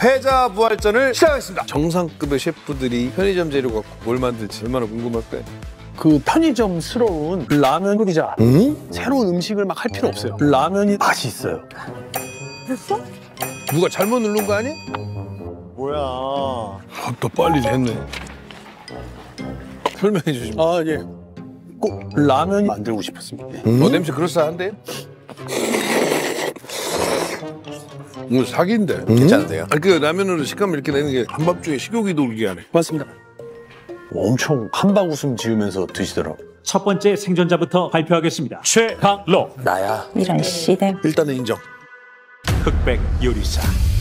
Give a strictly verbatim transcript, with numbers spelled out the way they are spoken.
패자 부활전을 시작하겠습니다. 정상급의 셰프들이 편의점 재료 갖고 뭘 만들지 얼마나 궁금할까요? 그 편의점스러운 라면 끓이자. 응? 새로운 음식을 막 할 필요 없어요. 라면이 맛이 있어요. 됐어? 누가 잘못 누른 거 아니? 뭐야? 아, 또 빨리 됐네. 설명해 주시면. 아, 예. 꼭 라면이 만들고 싶었습니다. 예. 음? 어, 냄새 그럴싸한데? 이거 사기인데. 음? 괜찮은데요? 아니, 그 라면으로 식감을 이렇게 내는 게 한밤중에 식욕이 돌게 하네. 맞습니다. 엄청 한방 웃음 지으면서 드시더라고요. 첫 번째 생존자부터 발표하겠습니다. 최강록 나야. 이런 씨댐. 일단은 인정. 흑백 요리사